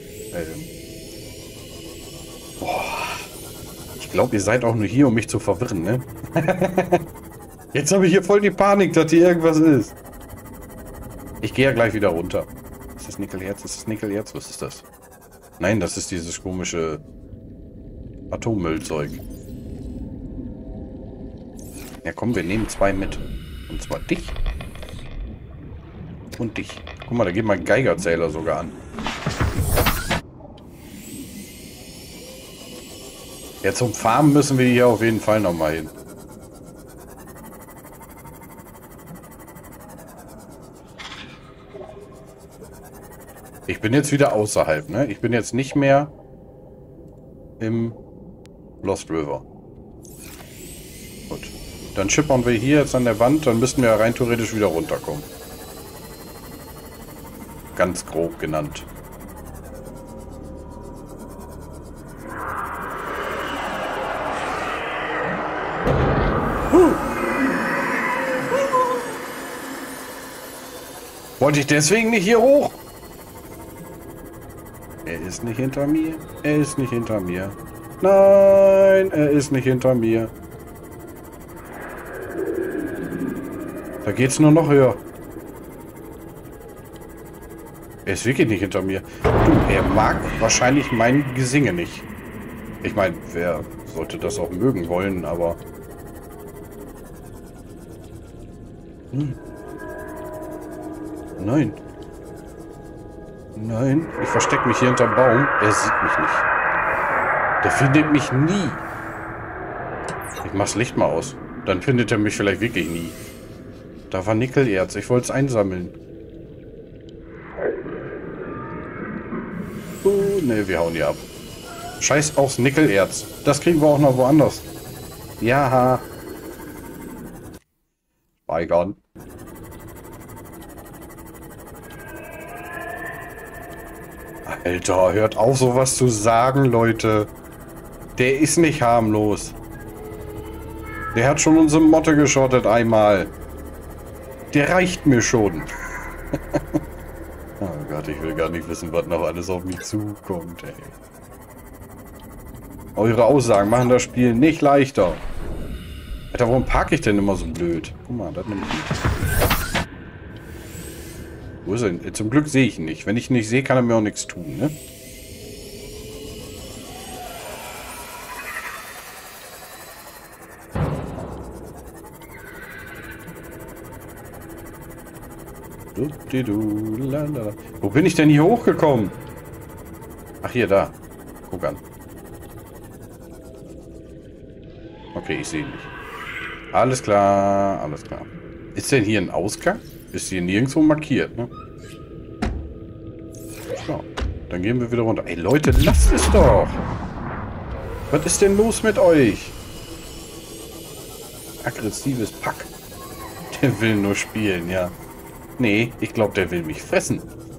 Boah. Ich glaube, ihr seid auch nur hier, um mich zu verwirren, ne? Jetzt habe ich hier voll die Panik, dass hier irgendwas ist. Ich gehe ja gleich wieder runter. Ist das Nickelerz? Ist das Nickelerz? Was ist das? Nein, das ist dieses komische Atommüllzeug. Ja komm, wir nehmen 2 mit. Und zwar dich. Und dich. Guck mal, da geht mein Geigerzähler sogar an. Ja, zum Farmen müssen wir hier auf jeden Fall nochmal hin. Ich bin jetzt wieder außerhalb, ne? Ich bin jetzt nicht mehr im Lost River. Gut. Dann schippern wir hier jetzt an der Wand, dann müssten wir ja rein theoretisch wieder runterkommen. Ganz grob genannt. Wollte ich deswegen nicht hier hoch? Er ist nicht hinter mir. Er ist nicht hinter mir. Nein, er ist nicht hinter mir. Da geht's nur noch höher. Er ist wirklich nicht hinter mir. Du, er mag wahrscheinlich mein Gesinge nicht. Ich meine, wer sollte das auch mögen wollen, aber... Nein. Nein, ich verstecke mich hier hinterm Baum. Er sieht mich nicht. Der findet mich nie. Ich mach's Licht mal aus. Dann findet er mich vielleicht wirklich nie. Da war Nickelerz. Ich wollte es einsammeln. Ne, wir hauen hier ab. Scheiß aufs Nickelerz. Das kriegen wir auch noch woanders. Ja. Alter, hört auf, sowas zu sagen, Leute. Der ist nicht harmlos. Der hat schon unsere Motte geschrottet einmal. Der reicht mir schon. Oh Gott, ich will gar nicht wissen, was noch alles auf mich zukommt, ey. Eure Aussagen machen das Spiel nicht leichter. Alter, warum parke ich denn immer so blöd? Guck mal, das nimmt nicht. Wo ist er? Zum Glück sehe ich ihn nicht. Wenn ich ihn nicht sehe, kann er mir auch nichts tun, ne? Wo bin ich denn hier hochgekommen? Ach, hier, da. Guck an. Okay, ich sehe ihn nicht. Alles klar, alles klar. Ist denn hier ein Ausgang? Ist hier nirgendwo markiert, ne? So, dann gehen wir wieder runter. Ey, Leute, lasst es doch! Was ist denn los mit euch? Aggressives Pack. Der will nur spielen, ja. Nee, ich glaube, der will mich fressen.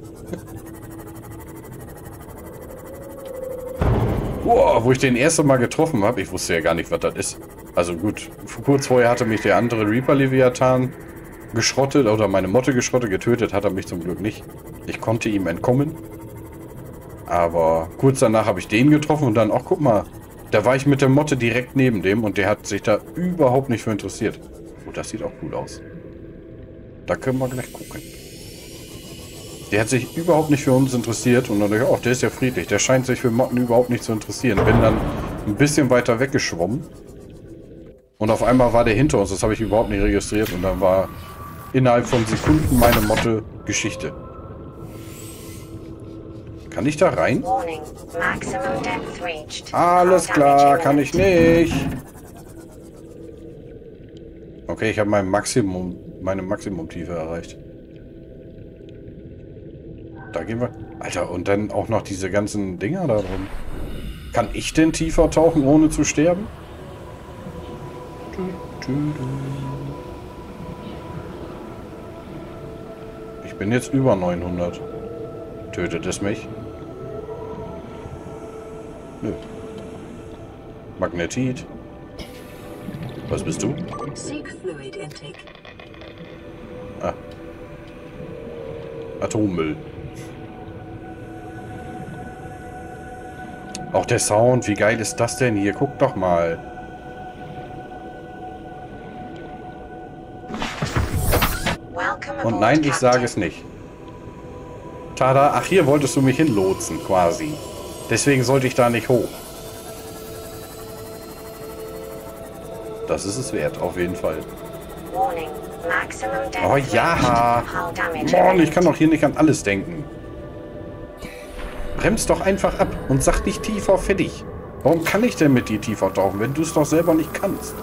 Wow, wo ich den erste Mal getroffen habe, ich wusste ja gar nicht, was das ist. Also gut, kurz vorher hatte mich der andere Reaper Leviathan geschrottet oder meine Motte geschrottet. Getötet hat er mich zum Glück nicht. Ich konnte ihm entkommen. Aber kurz danach habe ich den getroffen und dann, ach guck mal, da war ich mit der Motte direkt neben dem und der hat sich da überhaupt nicht für interessiert. Oh, das sieht auch cool aus. Da können wir gleich gucken. Der hat sich überhaupt nicht für uns interessiert und dann dachte ich, oh, der ist ja friedlich. Der scheint sich für Motten überhaupt nicht zu interessieren. Bin dann ein bisschen weiter weggeschwommen und auf einmal war der hinter uns. Das habe ich überhaupt nicht registriert und dann war innerhalb von Sekunden meine Motte Geschichte. Kann ich da rein? Alles klar, kann ich nicht. Okay, ich habe meine Maximumtiefe erreicht. Da gehen wir. Alter, und dann auch noch diese ganzen Dinger da drin. Kann ich denn tiefer tauchen, ohne zu sterben? Ich bin jetzt über 900. Tötet es mich? Nö. Magnetit. Was bist du? Ah. Atommüll. Auch der Sound, wie geil ist das denn hier? Guck doch mal. Und nein, ich sage es nicht. Tada, ach, hier wolltest du mich hinlotsen, quasi. Deswegen sollte ich da nicht hoch. Das ist es wert, auf jeden Fall. Oh ja! Mann, ich kann doch hier nicht an alles denken. Bremst doch einfach ab und sag nicht tiefer fertig. Warum kann ich denn mit dir tiefer tauchen, wenn du es doch selber nicht kannst?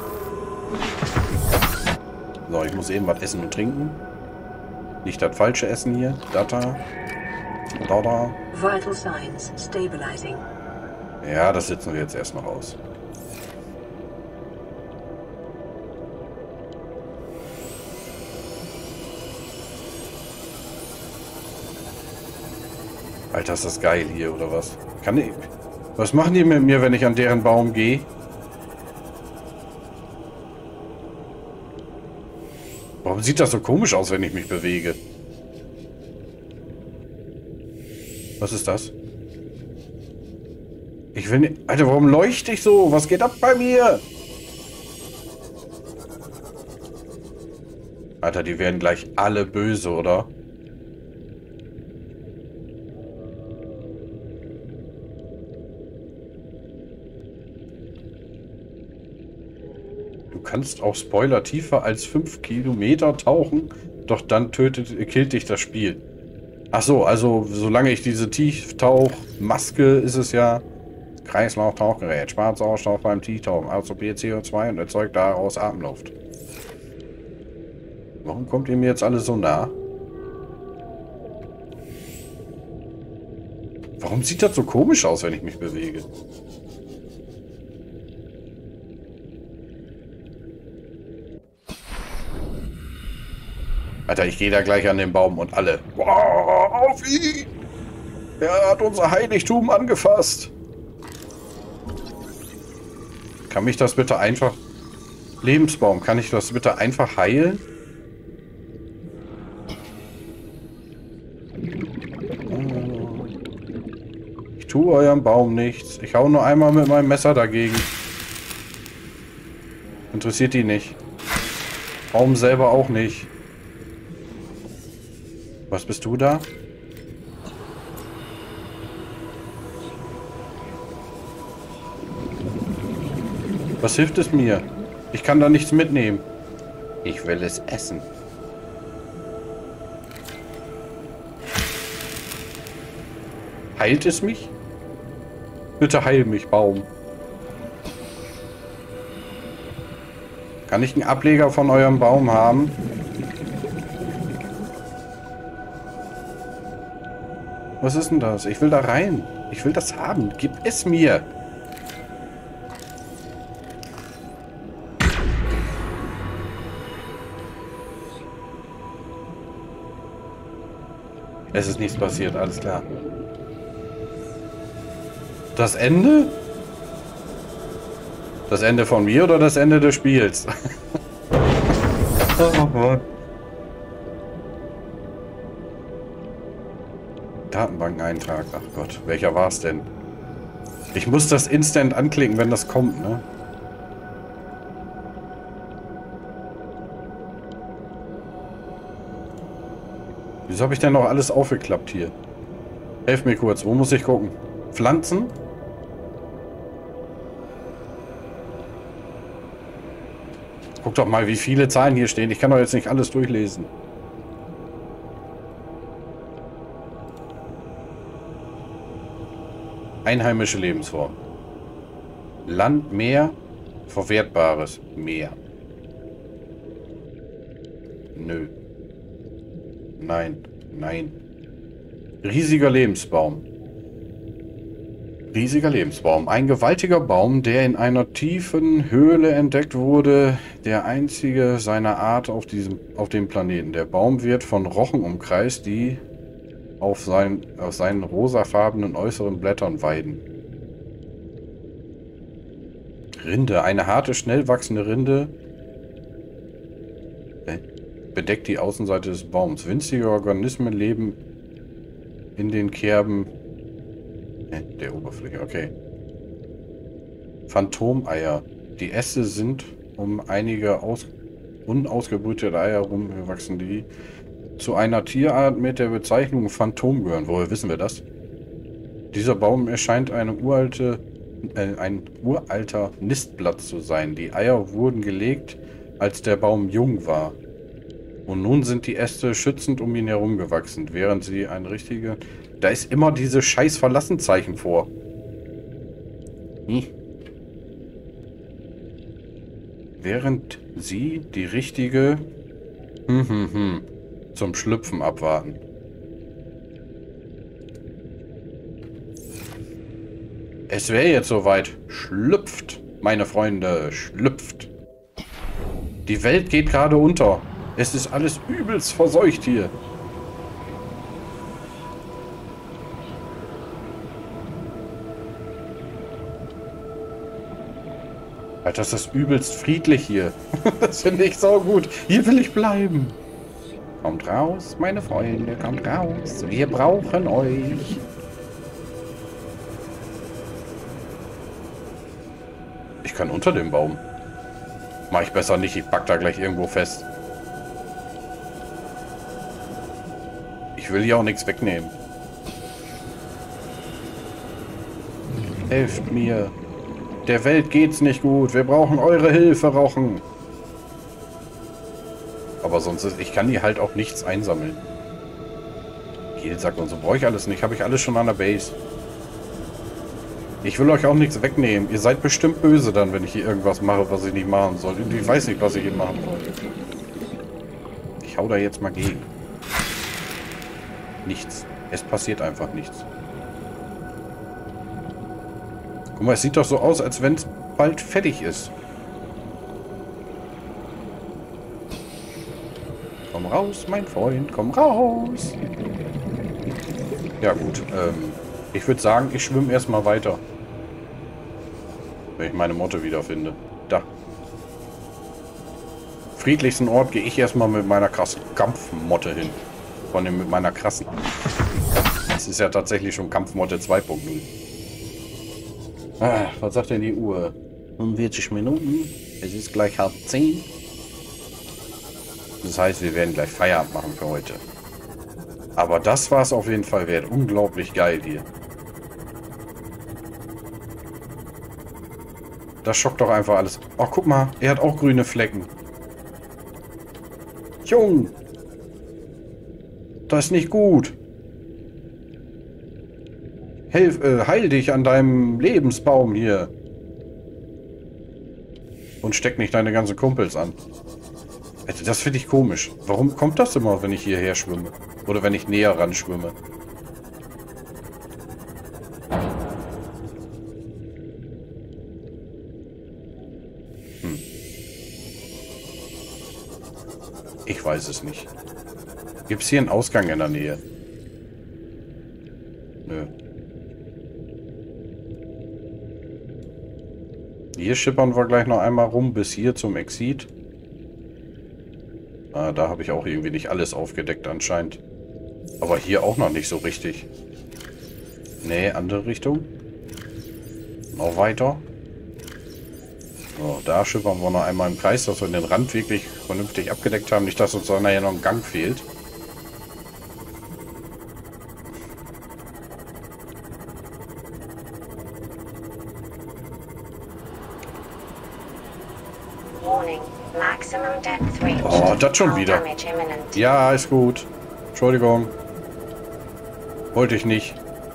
So, ich muss eben was essen und trinken. Nicht das falsche Essen hier. Da. Vital signs stabilizing. Ja, das setzen wir jetzt erstmal aus. Alter, ist das geil hier, oder was? Kann ich... Was machen die mit mir, wenn ich an deren Baum gehe? Warum sieht das so komisch aus, wenn ich mich bewege? Was ist das? Ich will nicht... Alter, warum leuchte ich so? Was geht ab bei mir? Alter, die werden gleich alle böse, oder? Du kannst auch Spoiler tiefer als 5 Kilometer tauchen, doch dann killt dich das Spiel. Ach so, also solange ich diese Tieftauchmaske ist es ja Kreislauf-Tauchgerät, spart Sauerstoff beim Tieftauchen, absorbiert CO2 und erzeugt daraus Atemluft. Warum kommt ihr mir jetzt alle so nah? Warum sieht das so komisch aus, wenn ich mich bewege? Alter, ich gehe da gleich an den Baum und alle. Wow, auf ihn! Er hat unser Heiligtum angefasst. Kann mich das bitte einfach... Lebensbaum, kann ich das bitte einfach heilen? Ich tue eurem Baum nichts. Ich hau nur einmal mit meinem Messer dagegen. Interessiert die nicht. Baum selber auch nicht. Was bist du da? Was hilft es mir? Ich kann da nichts mitnehmen. Ich will es essen. Heilt es mich? Bitte heil mich, Baum. Kann ich einen Ableger von eurem Baum haben? Was ist denn das? Ich will da rein. Ich will das haben. Gib es mir. Es ist nichts passiert, alles klar. Das Ende? Das Ende von mir oder das Ende des Spiels? Oh Gott. Datenbankeintrag. Ach Gott, welcher war es denn? Ich muss das instant anklicken, wenn das kommt, ne? Wieso habe ich denn noch alles aufgeklappt hier? Helf mir kurz, wo muss ich gucken? Pflanzen? Guck doch mal, wie viele Zahlen hier stehen. Ich kann doch jetzt nicht alles durchlesen. Einheimische Lebensform. Land, Meer, Verwertbares, Meer. Nö. Nein, nein. Riesiger Lebensbaum. Riesiger Lebensbaum. Ein gewaltiger Baum, der in einer tiefen Höhle entdeckt wurde. Der einzige seiner Art auf dem Planeten. Der Baum wird von Rochen umkreist, die auf seinen rosafarbenen äußeren Blättern weiden. Rinde. Eine harte, schnell wachsende Rinde bedeckt die Außenseite des Baums. Winzige Organismen leben in den Kerben der Oberfläche. Okay. Phantomeier. Die Äste sind um einige unausgebrütete Eier herumgewachsen, die zu einer Tierart mit der Bezeichnung Phantom gehören. Woher wissen wir das? Dieser Baum erscheint ein uralter Nistplatz zu sein. Die Eier wurden gelegt, als der Baum jung war. Und nun sind die Äste schützend um ihn herum gewachsen, während sie ein richtiger... Da ist immer diese scheiß Verlassenzeichen vor. Während sie die richtige... zum Schlüpfen abwarten. Es wäre jetzt soweit. Schlüpft, meine Freunde, schlüpft. Die Welt geht gerade unter. Es ist alles übelst verseucht hier. Alter, das ist übelst friedlich hier. Das finde ich so gut. Hier will ich bleiben. Kommt raus, meine Freunde, kommt raus. Wir brauchen euch. Ich kann unter dem Baum. Mach ich besser nicht, ich pack da gleich irgendwo fest. Ich will hier auch nichts wegnehmen. Helft mir. Der Welt geht's nicht gut. Wir brauchen eure Hilfe, Rochen. Aber sonst ist... Ich kann hier halt auch nichts einsammeln. Hehlsack und so brauche ich alles nicht. Habe ich alles schon an der Base. Ich will euch auch nichts wegnehmen. Ihr seid bestimmt böse dann, wenn ich hier irgendwas mache, was ich nicht machen soll. Ich weiß nicht, was ich hier machen soll. Ich hau da jetzt mal gegen. Nichts. Es passiert einfach nichts. Guck mal, es sieht doch so aus, als wenn es bald fertig ist. Komm raus, mein Freund, komm raus. Ja gut, ich würde sagen, ich schwimme erstmal weiter. Wenn ich meine Motte wiederfinde. Da. Friedlichsten Ort gehe ich erstmal mit meiner krassen Kampfmotte hin. Von dem mit meiner krassen. Das ist ja tatsächlich schon Kampfmotte 2.0. Ah, was sagt denn die Uhr? 45 Minuten. Es ist gleich 9:30. Das heißt, wir werden gleich Feierabend machen für heute. Aber das war es auf jeden Fall wert. Unglaublich geil hier. Das schockt doch einfach alles. Oh, guck mal. Er hat auch grüne Flecken. Jung. Das ist nicht gut. Heil dich an deinem Lebensbaum hier. Und steck nicht deine ganzen Kumpels an. Das finde ich komisch. Warum kommt das immer, wenn ich hierher schwimme? Oder wenn ich näher ran schwimme? Ich weiß es nicht. Gibt es hier einen Ausgang in der Nähe? Nö. Hier schippern wir gleich noch einmal rum bis hier zum Exit. Ah, da habe ich auch irgendwie nicht alles aufgedeckt anscheinend. Aber hier auch noch nicht so richtig. Nee, andere Richtung. Noch weiter. So, da schippern wir noch einmal im Kreis, dass wir den Rand wirklich vernünftig abgedeckt haben. Nicht, dass uns da nachher noch ein Gang fehlt. Oh, das schon wieder. Ja, ist gut. Entschuldigung. Wollte ich nicht.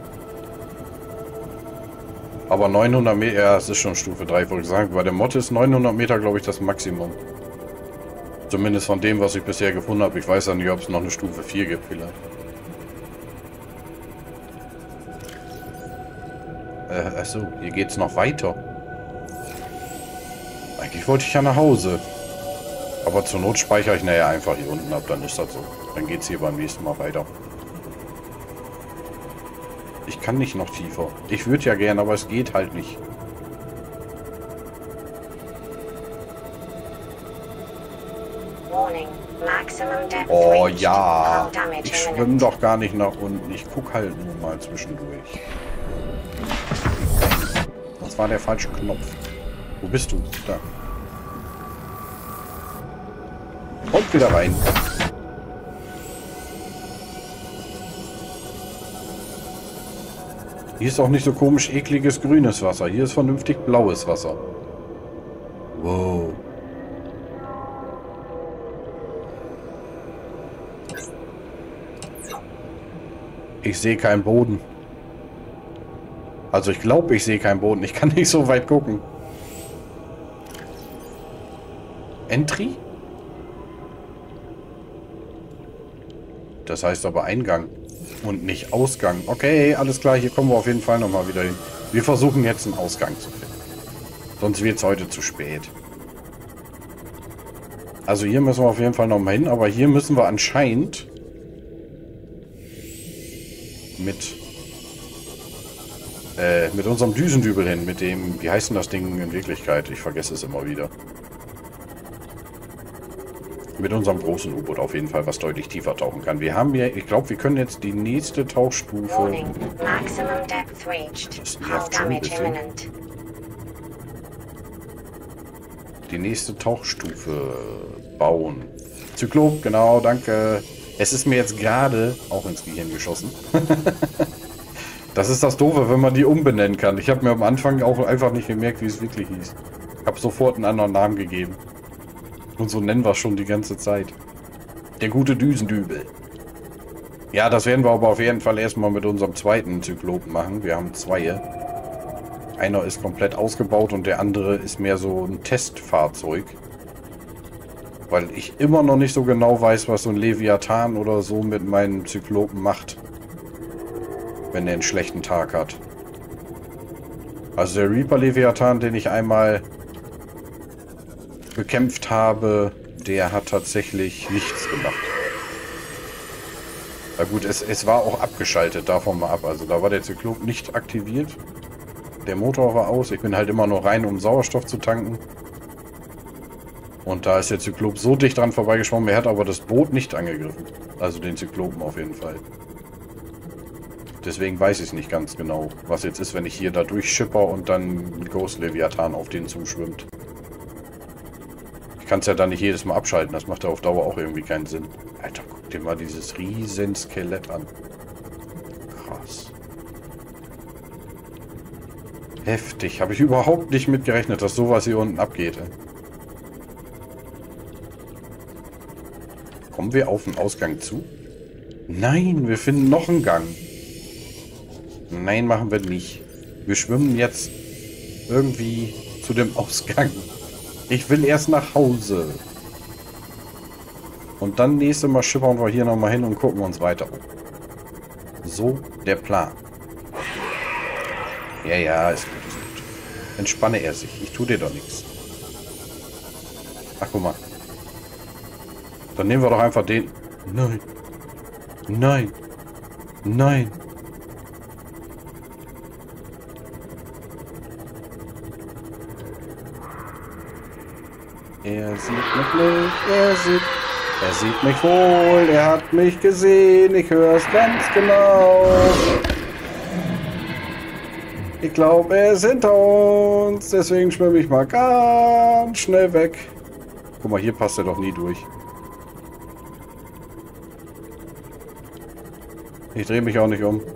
Aber 900 Meter, ja, es ist schon Stufe 3, wollte ich sagen. Bei der Motte ist 900 Meter, glaube ich, das Maximum. Zumindest von dem, was ich bisher gefunden habe. Ich weiß ja nicht, ob es noch eine Stufe 4 gibt vielleicht. Achso, hier geht's noch weiter. Eigentlich wollte ich ja nach Hause. Aber zur Not speichere ich nachher einfach hier unten ab, dann ist das so. Dann geht's hier beim nächsten Mal weiter. Ich kann nicht noch tiefer. Ich würde ja gern, aber es geht halt nicht. Oh ja, ich schwimme doch gar nicht nach unten. Ich guck halt nur mal zwischendurch. Das war der falsche Knopf. Wo bist du? Da. Und wieder rein. Hier ist auch nicht so komisch ekliges grünes Wasser. Hier ist vernünftig blaues Wasser. Wow. Ich sehe keinen Boden. Also ich glaube, ich sehe keinen Boden. Ich kann nicht so weit gucken. Entry? Das heißt aber Eingang und nicht Ausgang. Okay, alles klar, hier kommen wir auf jeden Fall nochmal wieder hin. Wir versuchen jetzt einen Ausgang zu finden. Sonst wird es heute zu spät. Also hier müssen wir auf jeden Fall nochmal hin, aber hier müssen wir anscheinend mit unserem Düsendübel hin, mit dem, wie heißt denn das Ding in Wirklichkeit? Ich vergesse es immer wieder. Mit unserem großen U-Boot auf jeden Fall, was deutlich tiefer tauchen kann. Wir haben ja, ich glaube, wir können jetzt die nächste Tauchstufe... Die nächste Tauchstufe bauen. Zyklop, genau, danke. Es ist mir jetzt gerade auch ins Gehirn geschossen. Das ist das Doofe, wenn man die umbenennen kann. Ich habe mir am Anfang auch einfach nicht gemerkt, wie es wirklich hieß. Ich habe sofort einen anderen Namen gegeben. Und so nennen wir es schon die ganze Zeit. Der gute Düsendübel. Ja, das werden wir aber auf jeden Fall erstmal mit unserem zweiten Zyklopen machen. Wir haben zwei. Einer ist komplett ausgebaut und der andere ist mehr so ein Testfahrzeug. Weil ich immer noch nicht so genau weiß, was so ein Leviathan oder so mit meinen Zyklopen macht. Wenn er einen schlechten Tag hat. Also der Reaper Leviathan, den ich einmal bekämpft habe, der hat tatsächlich nichts gemacht. Na gut, es war auch abgeschaltet, davon mal ab. Also da war der Zyklop nicht aktiviert. Der Motor war aus. Ich bin halt immer nur rein, um Sauerstoff zu tanken. Und da ist der Zyklop so dicht dran vorbeigeschwommen. Er hat aber das Boot nicht angegriffen. Also den Zyklopen auf jeden Fall. Deswegen weiß ich es nicht ganz genau, was jetzt ist, wenn ich hier da durchschipper und dann ein Ghost Leviathan auf den zuschwimmt. Ich kann es ja dann nicht jedes Mal abschalten. Das macht ja auf Dauer auch irgendwie keinen Sinn. Alter, guck dir mal dieses riesen Skelett an. Krass. Heftig. Habe ich überhaupt nicht mitgerechnet, dass sowas hier unten abgeht. Kommen wir auf den Ausgang zu? Nein, wir finden noch einen Gang. Nein, machen wir nicht. Wir schwimmen jetzt irgendwie zu dem Ausgang. Ich will erst nach Hause. Und dann nächstes Mal schippern wir hier nochmal hin und gucken uns weiter um. So der Plan. Ja, ja, ist gut, ist gut. Entspanne er sich. Ich tue dir doch nichts. Ach, guck mal. Dann nehmen wir doch einfach den... Nein. Nein. Nein. Er sieht mich nicht. Er sieht mich wohl. Er hat mich gesehen. Ich höre es ganz genau. Ich glaube, er ist hinter uns. Deswegen schwimme ich mal ganz schnell weg. Guck mal, hier passt er doch nie durch. Ich drehe mich auch nicht um.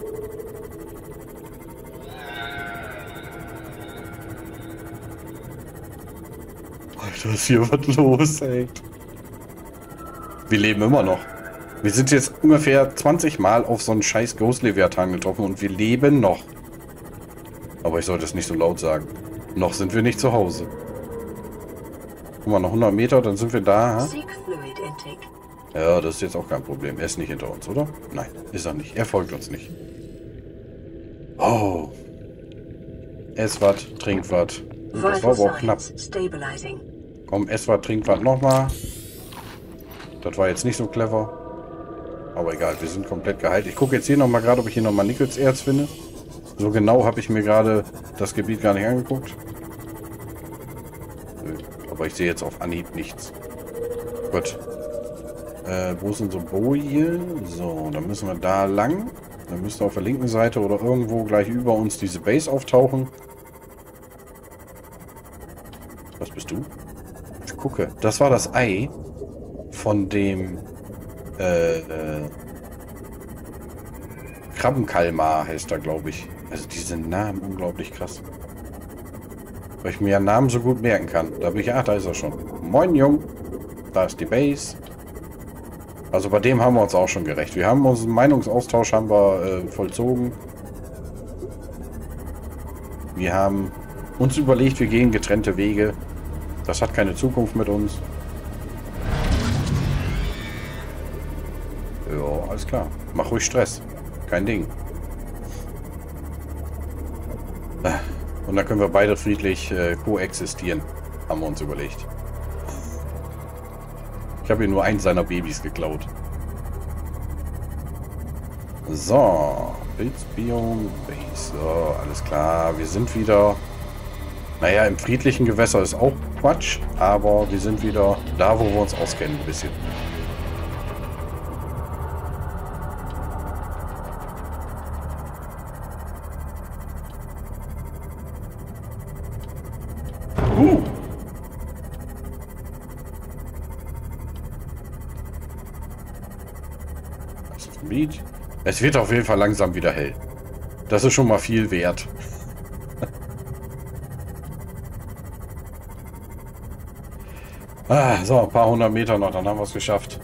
Alter, ist hier was los, ey. Wir leben immer noch. Wir sind jetzt ungefähr 20 Mal auf so einen scheiß Ghost Leviathan getroffen und wir leben noch. Aber ich sollte es nicht so laut sagen. Noch sind wir nicht zu Hause. Guck mal, noch 100 Meter, dann sind wir da. Ha? Ja, das ist jetzt auch kein Problem. Er ist nicht hinter uns, oder? Nein, ist er nicht. Er folgt uns nicht. Oh. Ess was, trink was. Das war aber auch knapp. Komm, ess was, trink was nochmal. Das war jetzt nicht so clever. Aber egal, wir sind komplett geheilt. Ich gucke jetzt hier nochmal gerade, ob ich hier nochmal Nickelserz finde. So genau habe ich mir gerade das Gebiet gar nicht angeguckt. Aber ich sehe jetzt auf Anhieb nichts. Gut. Wo ist unsere Boje? So, dann müssen wir da lang. Dann müsste auf der linken Seite oder irgendwo gleich über uns diese Base auftauchen. Was bist du? Ich gucke. Das war das Ei von dem Krabbenkalmar heißt er, glaube ich. Also diese Namen, unglaublich krass. Weil ich mir ja Namen so gut merken kann. Da bin ich, ach, da ist er schon. Moin, Jung. Da ist die Base. Also bei dem haben wir uns auch schon gerecht. Wir haben unseren Meinungsaustausch haben wir vollzogen. Wir haben uns überlegt, wir gehen getrennte Wege. Das hat keine Zukunft mit uns. Ja, alles klar. Mach ruhig Stress. Kein Ding. Und dann können wir beide friedlich koexistieren. Haben wir uns überlegt. Ich habe hier nur eins seiner Babys geklaut. So. Pilzbiom, Base. So, alles klar. Wir sind wieder... Naja, im friedlichen Gewässer ist auch Quatsch. Aber wir sind wieder da, wo wir uns auskennen ein bisschen. Es wird auf jeden Fall langsam wieder hell. Das ist schon mal viel wert. So, ein paar 100 Meter noch, dann haben wir es geschafft.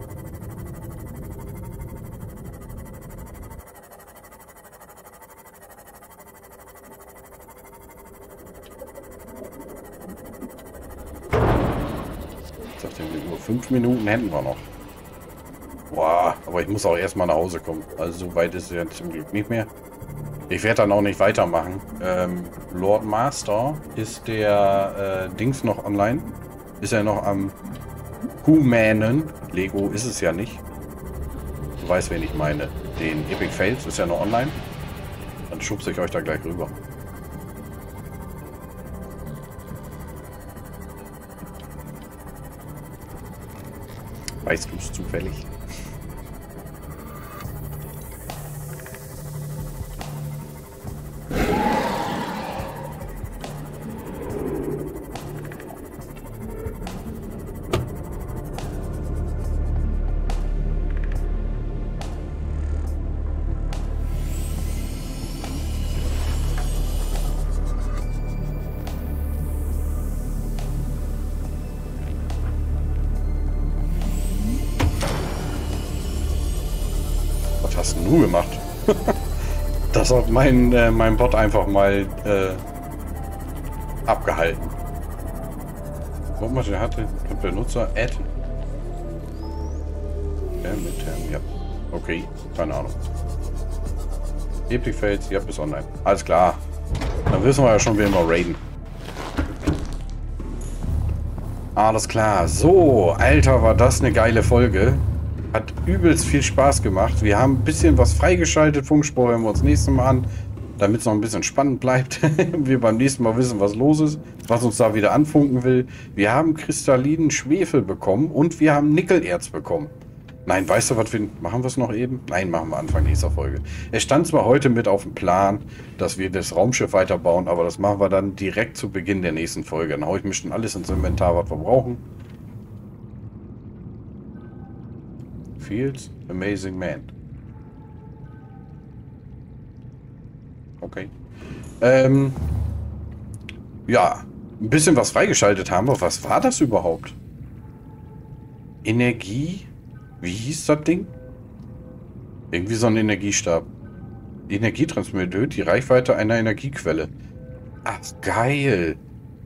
Ich dachte, nur 5 Minuten hätten wir noch. Boah, aber ich muss auch erstmal nach Hause kommen. Also so weit ist es ja zum Glück nicht mehr. Ich werde dann auch nicht weitermachen. Lord Master, ist der Dings noch online? Ist er noch am Humanen? Lego ist es ja nicht. Du weißt, wen ich meine. Den Epic Fails ist ja noch online. Dann schubse ich euch da gleich rüber. Weißt du es zufällig? Was hast du gemacht? Das hat mein Bot einfach mal abgehalten. Guck mal, der hatte Benutzer Add. Ja. Okay, keine Ahnung. Epic Fails, ja, bis online. Alles klar. Dann wissen wir ja schon, wen wir raiden. Alles klar. So, Alter, war das eine geile Folge. Hat übelst viel Spaß gemacht. Wir haben ein bisschen was freigeschaltet. Funkspur hören wir uns nächstes Mal an. Damit es noch ein bisschen spannend bleibt. Wir beim nächsten Mal wissen, was los ist. Was uns da wieder anfunken will. Wir haben kristallinen Schwefel bekommen. Und wir haben Nickelerz bekommen. Nein, weißt du, was wir... Machen wir es noch eben? Nein, machen wir Anfang nächster Folge. Es stand zwar heute mit auf dem Plan, dass wir das Raumschiff weiterbauen. Aber das machen wir dann direkt zu Beginn der nächsten Folge. Dann haue ich mir schon alles ins Inventar, was wir brauchen. Fields, Amazing Man. Okay. Ja, ein bisschen was freigeschaltet haben wir. Was war das überhaupt? Energie? Wie hieß das Ding? Irgendwie so ein Energiestab. Energietransmitter erhöht die Reichweite einer Energiequelle. Ach, geil.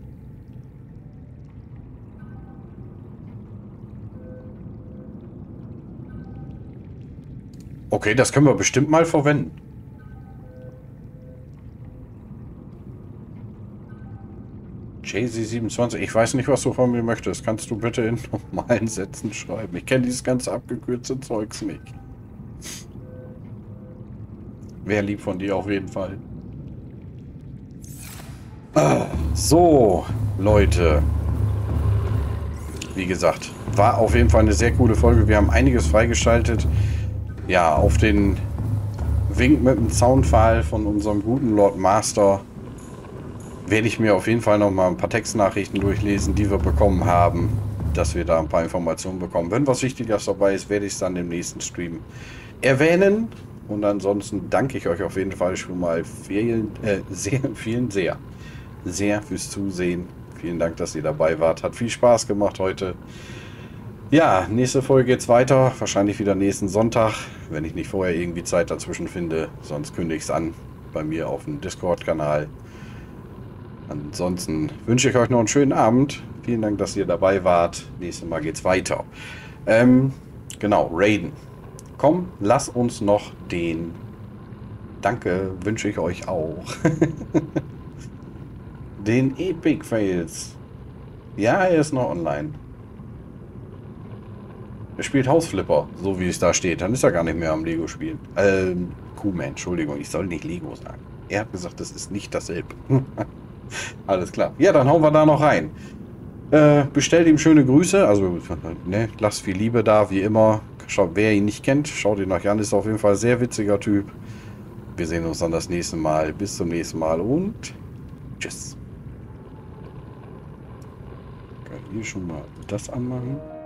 Okay, das können wir bestimmt mal verwenden. JC27, ich weiß nicht, was du von mir möchtest. Kannst du bitte in normalen Sätzen schreiben? Ich kenne dieses ganze abgekürzte Zeugs nicht. Wäre lieb von dir auf jeden Fall. So, Leute. Wie gesagt, war auf jeden Fall eine sehr coole Folge. Wir haben einiges freigeschaltet. Ja, auf den Wink mit dem Zaunpfahl von unserem guten Lord Master werde ich mir auf jeden Fall noch mal ein paar Textnachrichten durchlesen, die wir bekommen haben, dass wir da ein paar Informationen bekommen. Wenn was Wichtiges dabei ist, werde ich es dann im nächsten Stream erwähnen. Und ansonsten danke ich euch auf jeden Fall schon mal sehr fürs Zusehen. Vielen Dank, dass ihr dabei wart. Hat viel Spaß gemacht heute. Ja, nächste Folge geht's weiter. Wahrscheinlich wieder nächsten Sonntag, wenn ich nicht vorher irgendwie Zeit dazwischen finde. Sonst kündige ich es an bei mir auf dem Discord-Kanal. Ansonsten wünsche ich euch noch einen schönen Abend. Vielen Dank, dass ihr dabei wart. Nächstes Mal geht's weiter. Genau, Raiden. Komm, lass uns noch den... Danke, wünsche ich euch auch. Den Epic Fails. Ja, er ist noch online. Er spielt Hausflipper, so wie es da steht. Dann ist er gar nicht mehr am Lego spielen. Kuhman, Entschuldigung, ich soll nicht Lego sagen. Er hat gesagt, das ist nicht dasselbe. Alles klar. Ja, dann hauen wir da noch rein. Bestellt ihm schöne Grüße. Also, ne, lasst viel Liebe da, wie immer. Schaut, wer ihn nicht kennt, schaut ihn euch an. Ist auf jeden Fall ein sehr witziger Typ. Wir sehen uns dann das nächste Mal. Bis zum nächsten Mal und tschüss. Kann ich hier schon mal das anmachen?